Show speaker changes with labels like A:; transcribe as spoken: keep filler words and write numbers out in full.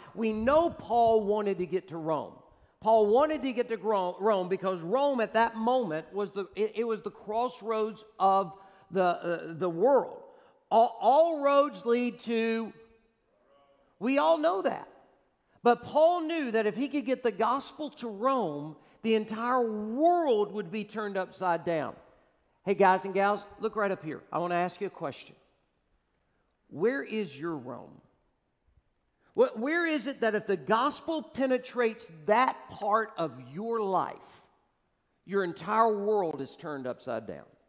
A: We know Paul wanted to get to Rome. Paul wanted to get to Rome because Rome at that moment was the, it, it was the crossroads of the, uh, the world. All, all roads lead to, we all know that. But Paul knew that if he could get the gospel to Rome, the entire world would be turned upside down. Hey, guys and gals, look right up here. I want to ask you a question. Where is your Rome? Where is it that if the gospel penetrates that part of your life, your entire world is turned upside down?